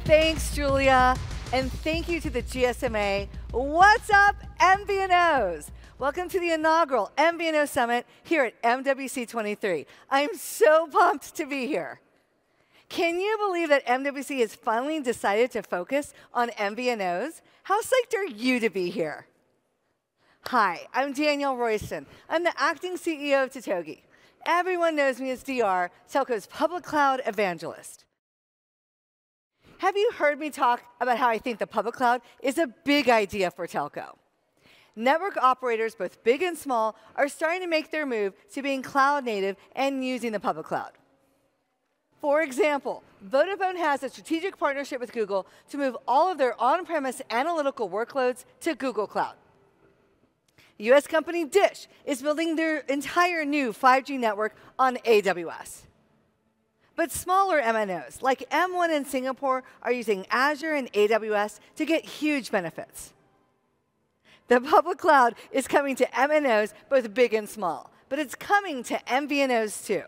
Thanks, Julia. And thank you to the GSMA. What's up, MVNOs? Welcome to the inaugural MVNO Summit here at MWC23. I'm so pumped to be here. Can you believe that MWC has finally decided to focus on MVNOs? How psyched are you to be here? Hi, I'm Danielle Royston. I'm the acting CEO of Totogi. Everyone knows me as DR, Telco's public cloud evangelist. Have you heard me talk about how I think the public cloud is a big idea for telco? Network operators, both big and small, are starting to make their move to being cloud native and using the public cloud. For example, Vodafone has a strategic partnership with Google to move all of their on-premise analytical workloads to Google Cloud. US company Dish is building their entire new 5G network on AWS. But smaller MNOs, like M1 in Singapore, are using Azure and AWS to get huge benefits. The public cloud is coming to MNOs, both big and small, but it's coming to MVNOs too.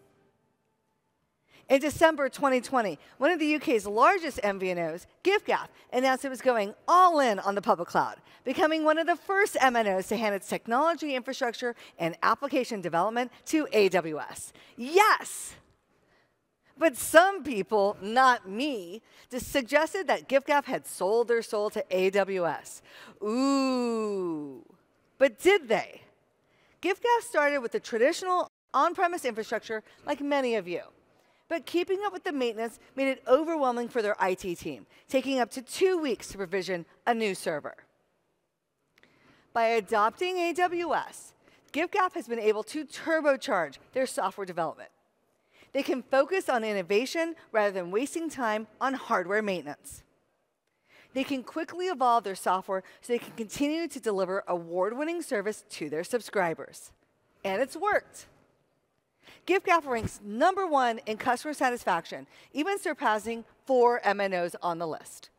In December 2020, one of the UK's largest MVNOs, giffgaff, announced it was going all in on the public cloud, becoming one of the first MNOs to hand its technology infrastructure and application development to AWS. Yes! But some people, not me, just suggested that giffgaff had sold their soul to AWS. Ooh. But did they? giffgaff started with the traditional on-premise infrastructure like many of you. But keeping up with the maintenance made it overwhelming for their IT team, taking up to 2 weeks to provision a new server. By adopting AWS, giffgaff has been able to turbocharge their software development. They can focus on innovation rather than wasting time on hardware maintenance. They can quickly evolve their software so they can continue to deliver award-winning service to their subscribers. And it's worked. giffgaff ranks #1 in customer satisfaction, even surpassing 4 MNOs on the list.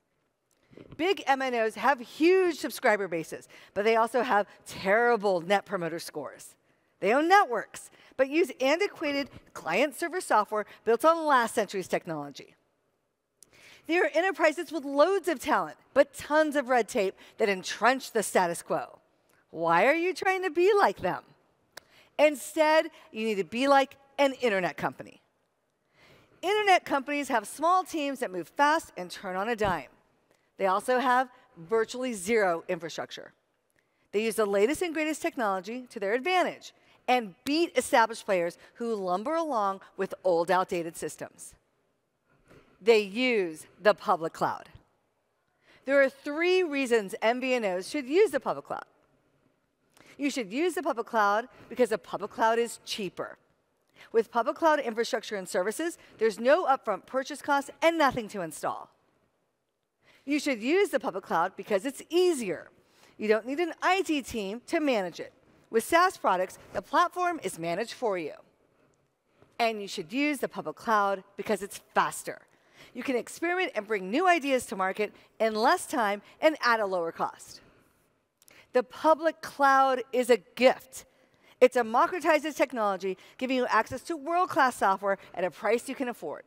Big MNOs have huge subscriber bases, but they also have terrible net promoter scores. They own networks, but use antiquated client-server software built on last century's technology. They are enterprises with loads of talent, but tons of red tape that entrench the status quo. Why are you trying to be like them? Instead, you need to be like an internet company. Internet companies have small teams that move fast and turn on a dime. They also have virtually zero infrastructure. They use the latest and greatest technology to their advantage and beat established players who lumber along with old, outdated systems. They use the public cloud. There are 3 reasons MVNOs should use the public cloud. You should use the public cloud because the public cloud is cheaper. With public cloud infrastructure and services, there's no upfront purchase costs and nothing to install. You should use the public cloud because it's easier. You don't need an IT team to manage it. With SaaS products, the platform is managed for you. And you should use the public cloud because it's faster. You can experiment and bring new ideas to market in less time and at a lower cost. The public cloud is a gift. It democratizes technology, giving you access to world-class software at a price you can afford.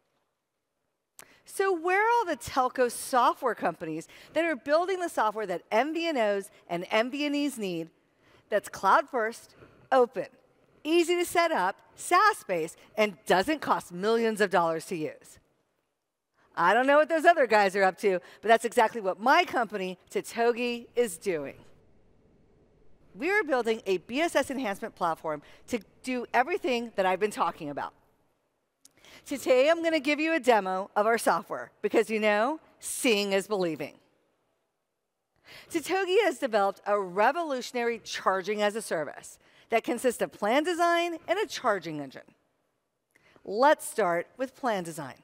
So where are all the telco software companies that are building the software that MVNOs and MVNEs need that's cloud first, open, easy to set up, SaaS-based, and doesn't cost millions of dollars to use? I don't know what those other guys are up to, but that's exactly what my company, Totogi, is doing. We are building a BSS enhancement platform to do everything that I've been talking about. Today, I'm going to give you a demo of our software because, you know, seeing is believing. Totogi has developed a revolutionary charging as a service that consists of plan design and a charging engine. Let's start with plan design.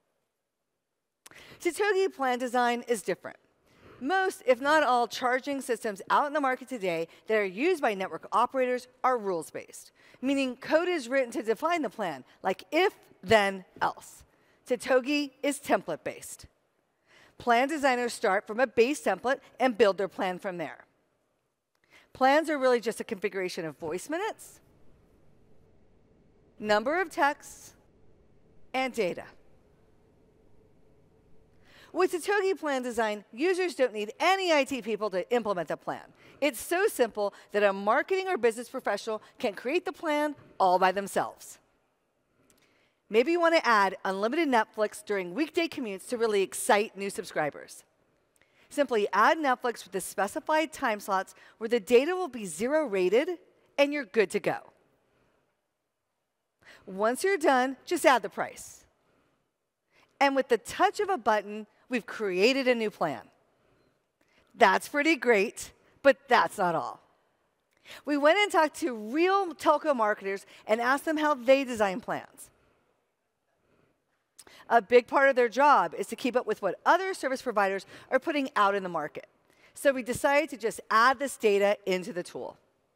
Totogi plan design is different. Most, if not all, charging systems out in the market today that are used by network operators are rules-based, meaning code is written to define the plan, like if, then, else. Totogi is template-based. Plan designers start from a base template and build their plan from there. Plans are really just a configuration of voice minutes, number of texts, and data. With Totogi Plan Design, users don't need any IT people to implement the plan. It's so simple that a marketing or business professional can create the plan all by themselves. Maybe you want to add unlimited Netflix during weekday commutes to really excite new subscribers. Simply add Netflix with the specified time slots where the data will be 0 rated, and you're good to go. Once you're done, just add the price. And with the touch of a button, we've created a new plan. That's pretty great, but that's not all. We went and talked to real telco marketers and asked them how they design plans. A big part of their job is to keep up with what other service providers are putting out in the market. So we decided to just add this data into the tool.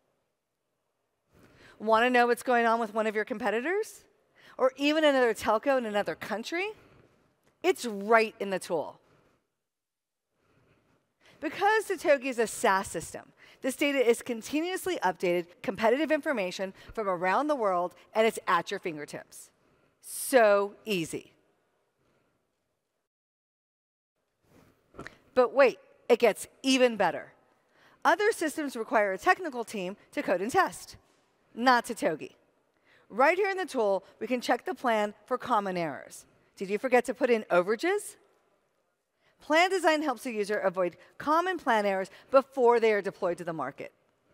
Want to know what's going on with one of your competitors? Or even another telco in another country? It's right in the tool. Because Totogi is a SaaS system, this data is continuously updated, competitive information from around the world, and it's at your fingertips. So easy. But wait, it gets even better. Other systems require a technical team to code and test. Not Totogi. Right here in the tool, we can check the plan for common errors. Did you forget to put in overages? Plan design helps the user avoid common plan errors before they are deployed to the market.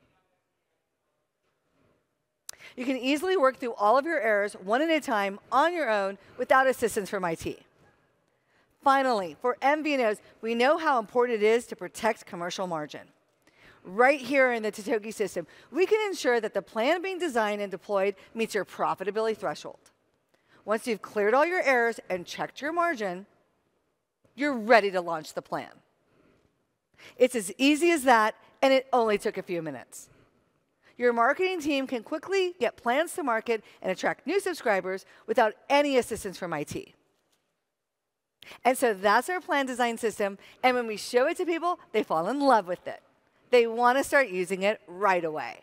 You can easily work through all of your errors one at a time on your own without assistance from IT. Finally, for MVNOs, we know how important it is to protect commercial margin. Right here in the Totogi system, we can ensure that the plan being designed and deployed meets your profitability threshold. Once you've cleared all your errors and checked your margin, you're ready to launch the plan. It's as easy as that, and it only took a few minutes. Your marketing team can quickly get plans to market and attract new subscribers without any assistance from IT. And so that's our plan design system, and when we show it to people, they fall in love with it. They want to start using it right away.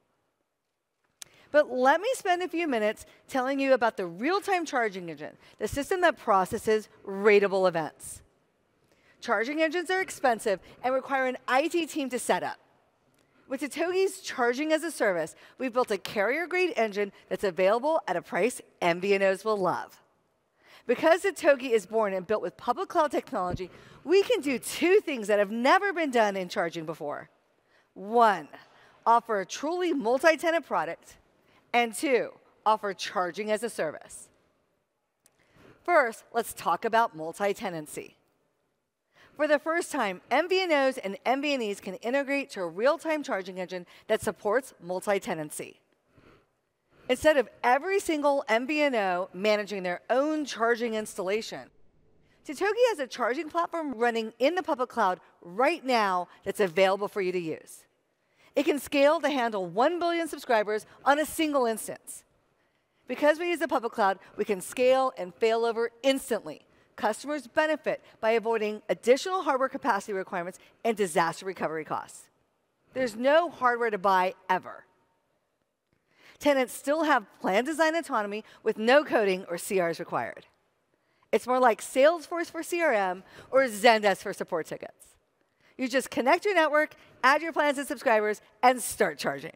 But let me spend a few minutes telling you about the real-time charging engine, the system that processes ratable events. Charging engines are expensive and require an IT team to set up. With Totogi's Charging as a Service, we've built a carrier-grade engine that's available at a price MVNOs will love. Because Totogi is born and built with public cloud technology, we can do two things that have never been done in charging before. One, offer a truly multi-tenant product. And two, offer charging as a service. First, let's talk about multi-tenancy. For the first time, MVNOs and MVNEs can integrate to a real-time charging engine that supports multi-tenancy. Instead of every single MVNO managing their own charging installation, Totogi has a charging platform running in the public cloud right now that's available for you to use. It can scale to handle 1 billion subscribers on a single instance. Because we use the public cloud, we can scale and failover instantly. Customers benefit by avoiding additional hardware capacity requirements and disaster recovery costs. There's no hardware to buy ever. Tenants still have plan design autonomy with no coding or CRs required. It's more like Salesforce for CRM or Zendesk for support tickets. You just connect your network, add your plans and subscribers, and start charging.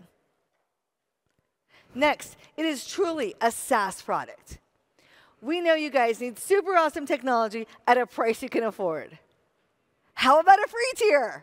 Next, it is truly a SaaS product. We know you guys need super awesome technology at a price you can afford. How about a free tier?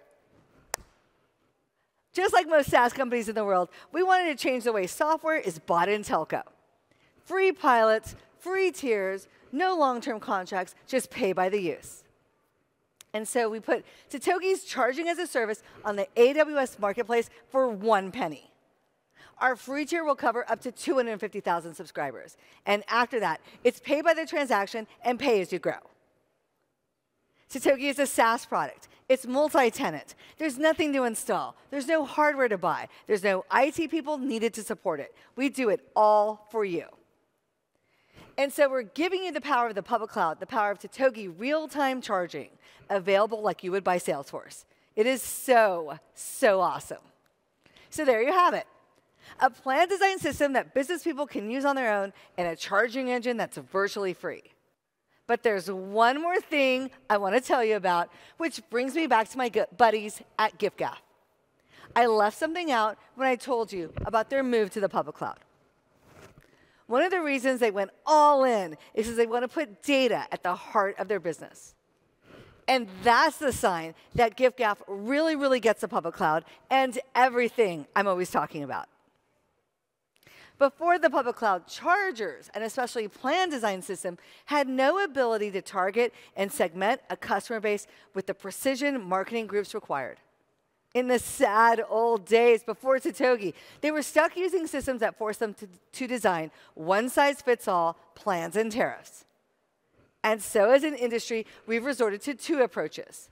Just like most SaaS companies in the world, we wanted to change the way software is bought in telco. Free pilots, free tiers, no long-term contracts, just pay by the use. And so we put Totogi's Charging as a Service on the AWS Marketplace for 1 penny. Our free tier will cover up to 250,000 subscribers. And after that, it's pay by the transaction and pay as you grow. Totogi is a SaaS product. It's multi-tenant. There's nothing to install. There's no hardware to buy. There's no IT people needed to support it. We do it all for you. And so we're giving you the power of the public cloud, the power of Totogi real-time charging, available like you would buy Salesforce. It is so, so awesome. So there you have it. A plan design system that business people can use on their own and a charging engine that's virtually free. But there's one more thing I want to tell you about, which brings me back to my buddies at giffgaff. I left something out when I told you about their move to the public cloud. One of the reasons they went all in is because they want to put data at the heart of their business. And that's the sign that giffgaff really, really gets the public cloud and everything I'm always talking about. Before the public cloud, chargers, and especially plan design system, had no ability to target and segment a customer base with the precision marketing groups required. In the sad old days before Totogi, they were stuck using systems that forced them to design one-size-fits-all plans and tariffs. And so as an industry, we've resorted to two approaches.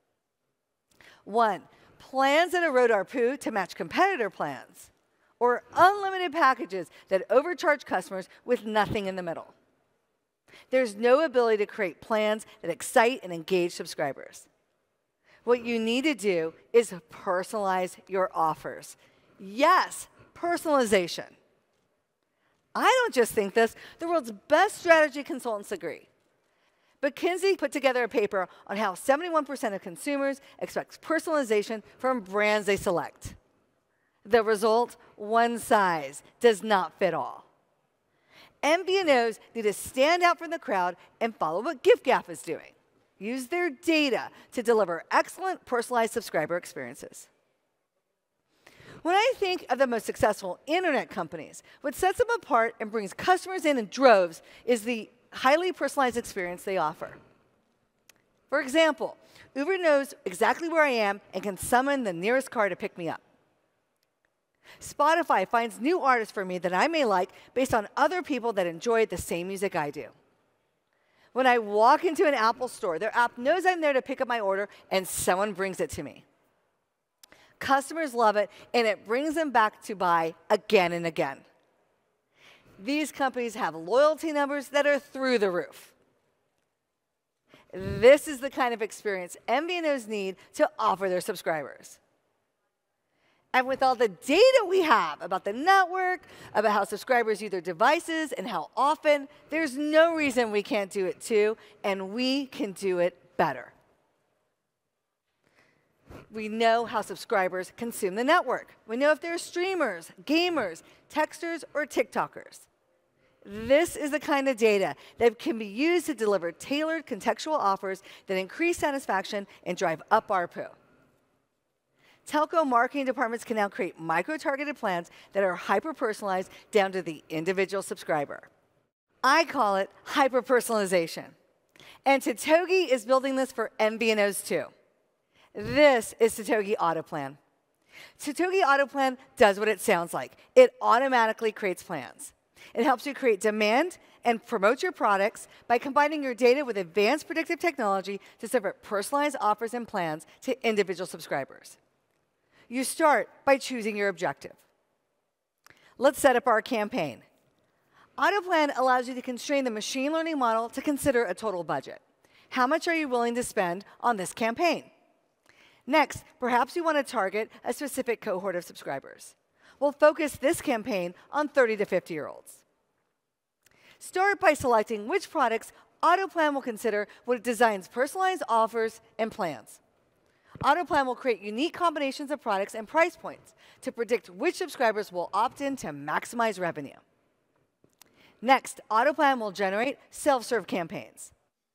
One, plans that erode ARPU to match competitor plans, or unlimited packages that overcharge customers with nothing in the middle. There's no ability to create plans that excite and engage subscribers. What you need to do is personalize your offers. Yes, personalization. I don't just think this. The world's best strategy consultants agree. McKinsey put together a paper on how 71% of consumers expect personalization from brands they select. The result, one size does not fit all. MVNOs need to stand out from the crowd and follow what giffgaff is doing. Use their data to deliver excellent personalized subscriber experiences. When I think of the most successful internet companies, what sets them apart and brings customers in droves is the highly personalized experience they offer. For example, Uber knows exactly where I am and can summon the nearest car to pick me up. Spotify finds new artists for me that I may like based on other people that enjoy the same music I do. When I walk into an Apple store, their app knows I'm there to pick up my order, and someone brings it to me. Customers love it, and it brings them back to buy again and again. These companies have loyalty numbers that are through the roof. This is the kind of experience MVNOs need to offer their subscribers. And with all the data we have about the network, about how subscribers use their devices and how often, there's no reason we can't do it too, and we can do it better. We know how subscribers consume the network. We know if they're streamers, gamers, texters, or TikTokers. This is the kind of data that can be used to deliver tailored contextual offers that increase satisfaction and drive up ARPU. Telco marketing departments can now create micro-targeted plans that are hyper-personalized down to the individual subscriber. I call it hyper-personalization. And Totogi is building this for MVNOs too. This is Totogi Auto Plan. Totogi Auto Plan does what it sounds like. It automatically creates plans. It helps you create demand and promote your products by combining your data with advanced predictive technology to serve personalized offers and plans to individual subscribers. You start by choosing your objective. Let's set up our campaign. AutoPlan allows you to constrain the machine learning model to consider a total budget. How much are you willing to spend on this campaign? Next, perhaps you want to target a specific cohort of subscribers. We'll focus this campaign on 30 to 50-year-olds. Start by selecting which products AutoPlan will consider when it designs personalized offers and plans. AutoPlan will create unique combinations of products and price points to predict which subscribers will opt in to maximize revenue. Next, AutoPlan will generate self-serve campaigns.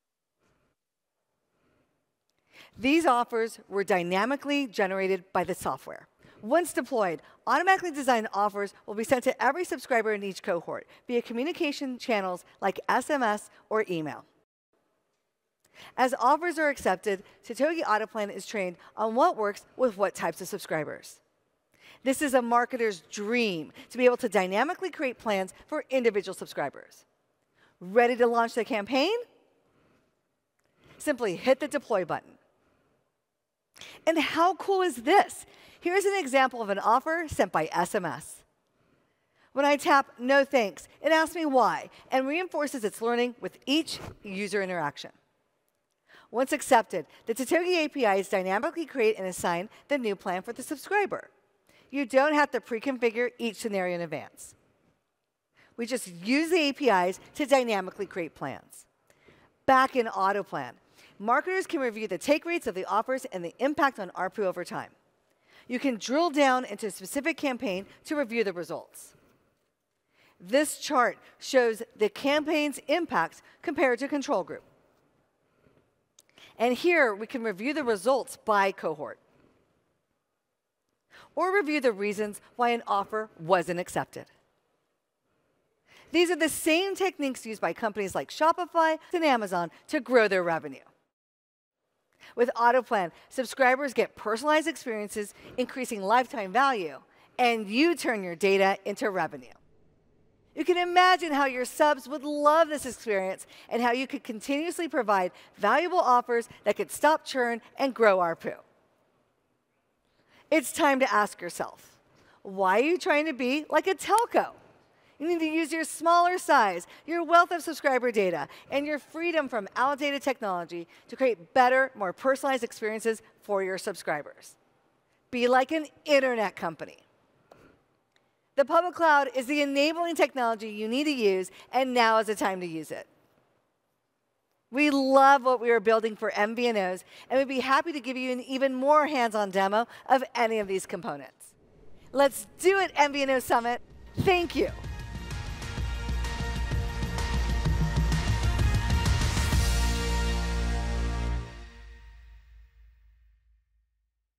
These offers were dynamically generated by the software. Once deployed, automatically designed offers will be sent to every subscriber in each cohort via communication channels like SMS or email. As offers are accepted, Totogi AutoPlan is trained on what works with what types of subscribers. This is a marketer's dream, to be able to dynamically create plans for individual subscribers. Ready to launch the campaign? Simply hit the deploy button. And how cool is this? Here's an example of an offer sent by SMS. When I tap no thanks, it asks me why and reinforces its learning with each user interaction. Once accepted, the Totogi APIs dynamically create and assign the new plan for the subscriber. You don't have to pre-configure each scenario in advance. We just use the APIs to dynamically create plans. Back in AutoPlan, marketers can review the take rates of the offers and the impact on ARPU over time. You can drill down into a specific campaign to review the results. This chart shows the campaign's impact compared to control group. And here we can review the results by cohort, or review the reasons why an offer wasn't accepted. These are the same techniques used by companies like Shopify and Amazon to grow their revenue. With AutoPlan, subscribers get personalized experiences, increasing lifetime value, and you turn your data into revenue. You can imagine how your subs would love this experience and how you could continuously provide valuable offers that could stop churn and grow ARPU. It's time to ask yourself, why are you trying to be like a telco? You need to use your smaller size, your wealth of subscriber data, and your freedom from outdated technology to create better, more personalized experiences for your subscribers. Be like an internet company. The public cloud is the enabling technology you need to use, and now is the time to use it. We love what we are building for MVNOs, and we'd be happy to give you an even more hands-on demo of any of these components. Let's do it, MVNO Summit. Thank you.